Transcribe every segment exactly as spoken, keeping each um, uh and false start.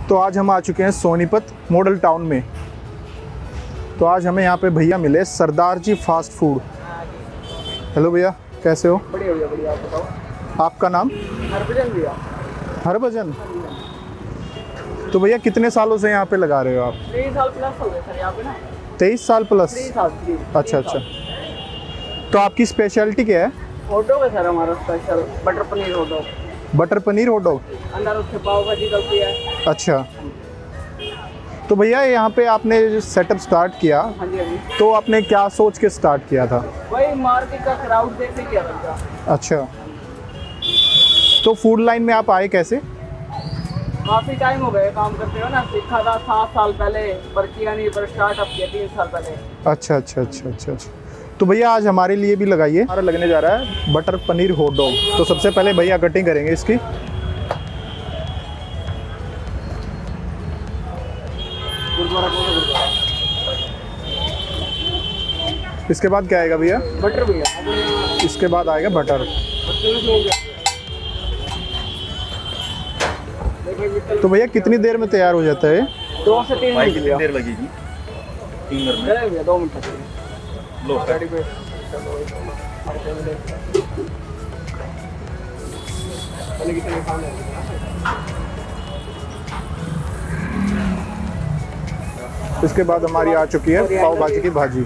तो आज हम आ चुके हैं सोनीपत मॉडल टाउन में। तो आज हमें यहाँ पे भैया मिले, Sardar ji fast food. Hello भैया, कैसे हो? बढ़िया भैया, बढ़िया। आप बताओ। आपका नाम? हरभजन भैया। हरभजन। तो भैया कितने सालों से यहाँ पे लगा रहे हो आप? तेईस साल प्लस हो गए सर यहाँ पे ना। तेईस साल प्लस? तेईस साल। अच्छा अच्छा। तो आपकी स्पेशलिटी क्या है? हॉट डॉग है सर हमारा special, butter paneer hot dog. Butter paneer hot dog, अंदर उसके पाव भाजी डलती है। अच्छा। तो भैया यहाँ पे आपने जो सेटअप स्टार्ट किया, हाँ जी हाँ जी। तो आपने क्या सोच के स्टार्ट किया था? वही मार्केट का क्राउड देख के किया था। अच्छा। तो फूड लाइन में आप आए कैसे? काफ़ी टाइम हो गए काम करते हो ना, सीखा था सात साल पहले, पर्चियाँ नहीं पर स्टार्टअप किया तीन साल पहले। अच्छा अच्छा अच्छा अच्छा अच्छा। तो भैया आज हमारे लिए भी लगाइए। हमारा लगने जा रहा है बटर पनीर हॉट डॉग। तो सबसे पहले भैया कटिंग करेंगे इसकी। इसके बाद क्या आएगा भैया? बटर भैया। इसके बाद आएगा बटर। तो भैया कितनी देर में तैयार हो जाता है? दो से तीन मिनट कितनी देर लगेगी? तीन मिनट में भैया, दो मिनट लो सर। इसके बाद हमारी आ चुकी है पाव भाजी की भाजी।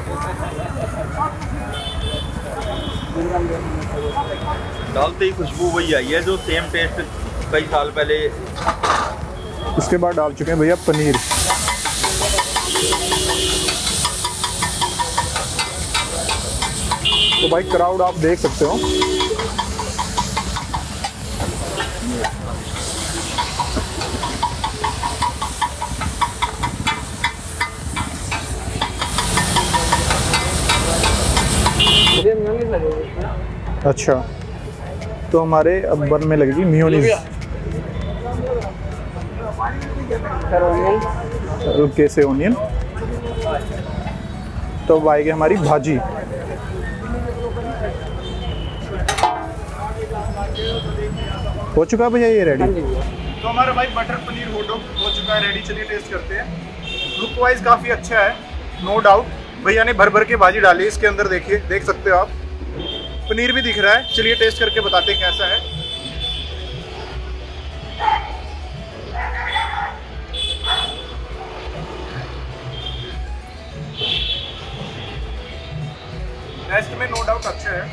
डालते ही खुशबू वही आई है जो सेम टेस्ट कई साल पहले। इसके बाद डाल चुके हैं भैया पनीर। तो भाई क्राउड आप देख सकते हो। अच्छा, तो हमारे अब बन में लगेगी मेयोनीज। कैसे ओनियन। तो अब आएगी हमारी भाजी। हो चुका है भैया ये रेडी? तो हमारा भाई बटर पनीर हॉट डॉग हो चुका है रेडी। चलिए टेस्ट करते हैं। लुक वाइज काफ़ी अच्छा है, नो डाउट। भैया ने भर भर के भाजी डाली इसके अंदर, देखिए, देख सकते हो आप। पनीर भी दिख रहा है। चलिए टेस्ट करके बताते हैं कैसा है। टेस्ट में नो डाउट अच्छा है,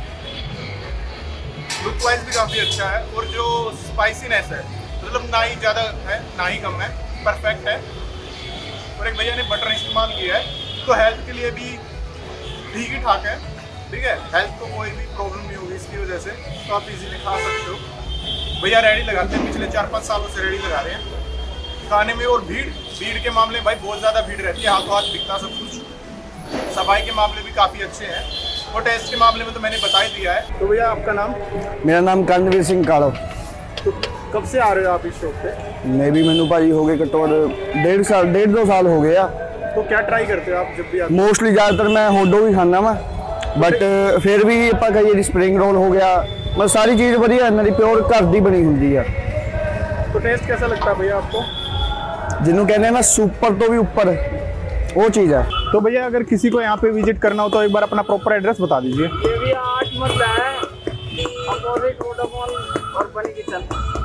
लुक वाइज भी काफ़ी अच्छा है। और जो स्पाइसीनेस है, मतलब ना ही ज़्यादा है ना ही कम है, परफेक्ट है। और एक भैया ने बटर इस्तेमाल किया है, तो हेल्थ के लिए भी ठीक ही ठाक है। ठीक है, हेल्थ को कोई भी प्रॉब्लम नहीं होगी इसकी वजह से, तो आप इजीली खा सकते हो। भैया रेडी लगाते हैं, पिछले चार पाँच सालों से रेडी लगा रहे हैं खाने में। और भीड़ भीड़ के मामले में भाई बहुत ज़्यादा भीड़ रहती है, हाथों हाथ बिकता सब कुछ। सफाई के मामले भी काफ़ी अच्छे हैं, और टेस्ट के मामले में तो मैंने बता ही दिया है। तो भैया आपका नाम? मेरा नाम कर्णवीर सिंह काड़ो। तो कब से आ रहे हो आप इस शॉप पे? मैं भी मैनू भाजी हो गए कटोर डेढ़ साल डेढ़ दो साल हो गया। तो क्या ट्राई करते हो आप जब भी आते हो? मोस्टली ज़्यादातर मैं हॉट डॉग ही खाना वा, बट फिर भी ਆਪਾਂ ਕਹੀਏ स्प्रिंग रोल हो गया, मैं सारी चीज़ बढ़िया इन्होंने प्योर घर दी बनी होंगी है। तो टेस्ट कैसा लगता है भैया आपको? जिन्होंने कहने ना सुपर तो भी ऊपर वो चीज़ है। तो भैया अगर किसी को यहाँ पे विजिट करना हो तो एक बार अपना प्रॉपर एड्रेस बता दीजिए। ये भी आठ मरला है, अपोजिट वोडाफोन और बनी किचन।